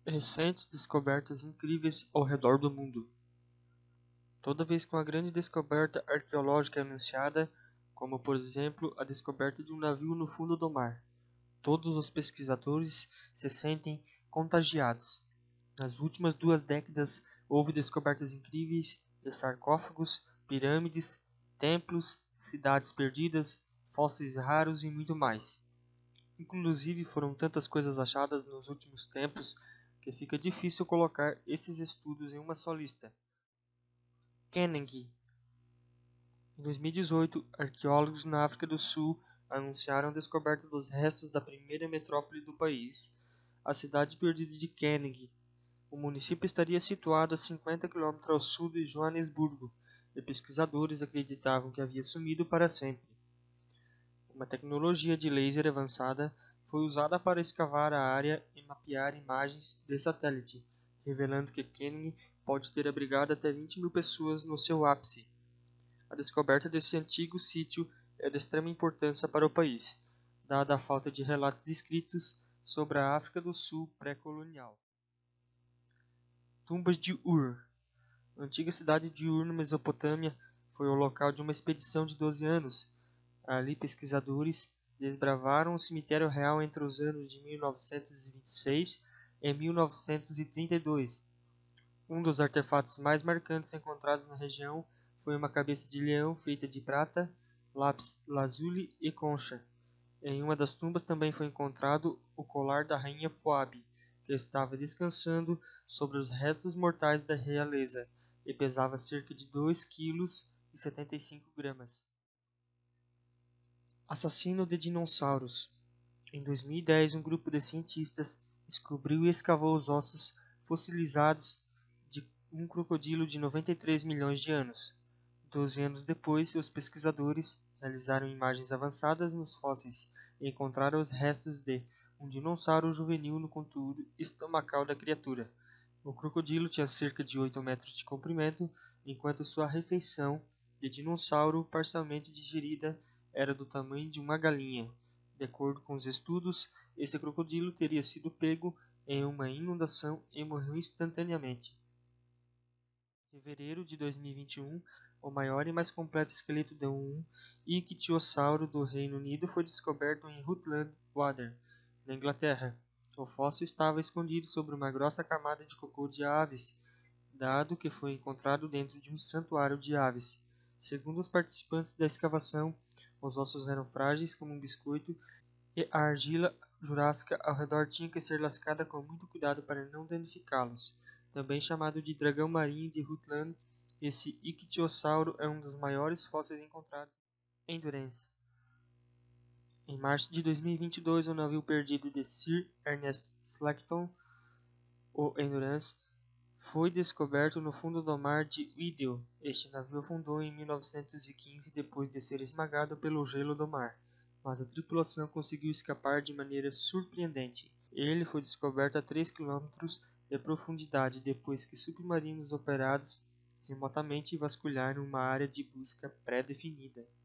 Recentes descobertas incríveis ao redor do mundo. Toda vez que uma grande descoberta arqueológica é anunciada, como por exemplo a descoberta de um navio no fundo do mar, todos os pesquisadores se sentem contagiados. Nas últimas 2 décadas, houve descobertas incríveis de sarcófagos, pirâmides, templos, cidades perdidas, fósseis raros e muito mais. Inclusive, foram tantas coisas achadas nos últimos tempos que fica difícil colocar esses estudos em uma só lista. Keneng. Em 2018, arqueólogos na África do Sul anunciaram a descoberta dos restos da primeira metrópole do país, a cidade perdida de Keneng. O município estaria situado a 50 km ao sul de Joanesburgo, e pesquisadores acreditavam que havia sumido para sempre. Uma tecnologia de laser avançada foi usada para escavar a área e mapear imagens de satélite, revelando que Keneng pode ter abrigado até 20.000 pessoas no seu ápice. A descoberta desse antigo sítio é de extrema importância para o país, dada a falta de relatos escritos sobre a África do Sul pré-colonial. Tumbas de Ur. A antiga cidade de Ur, na Mesopotâmia, foi o local de uma expedição de 12 anos. Ali, pesquisadores desbravaram o cemitério real entre os anos de 1926 e 1932. Um dos artefatos mais marcantes encontrados na região foi uma cabeça de leão feita de prata, lápis lazuli e concha. Em uma das tumbas também foi encontrado o colar da rainha Poabi, que estava descansando sobre os restos mortais da realeza e pesava cerca de 2,75 kg. Assassino de dinossauros. Em 2010, um grupo de cientistas descobriu e escavou os ossos fossilizados de um crocodilo de 93 milhões de anos. 12 anos depois, os pesquisadores realizaram imagens avançadas nos fósseis e encontraram os restos de um dinossauro juvenil no conteúdo estomacal da criatura. O crocodilo tinha cerca de 8 metros de comprimento, enquanto sua refeição de dinossauro parcialmente digerida era do tamanho de uma galinha. De acordo com os estudos, esse crocodilo teria sido pego em uma inundação e morreu instantaneamente. Em fevereiro de 2021, o maior e mais completo esqueleto de um ictiosauro do Reino Unido foi descoberto em Rutland Water, na Inglaterra. O fóssil estava escondido sobre uma grossa camada de cocô de aves, dado que foi encontrado dentro de um santuário de aves. Segundo os participantes da escavação, os ossos eram frágeis como um biscoito e a argila jurássica ao redor tinha que ser lascada com muito cuidado para não danificá-los. Também chamado de dragão marinho de Rutland, esse ictiosauro é um dos maiores fósseis encontrados em Endurance. Em março de 2022, o navio perdido de Sir Ernest Shackleton, o Endurance, foi descoberto no fundo do mar de Weddell. Este navio afundou em 1915 depois de ser esmagado pelo gelo do mar, mas a tripulação conseguiu escapar de maneira surpreendente. Ele foi descoberto a 3 km de profundidade depois que submarinos operados remotamente vasculharam uma área de busca pré-definida.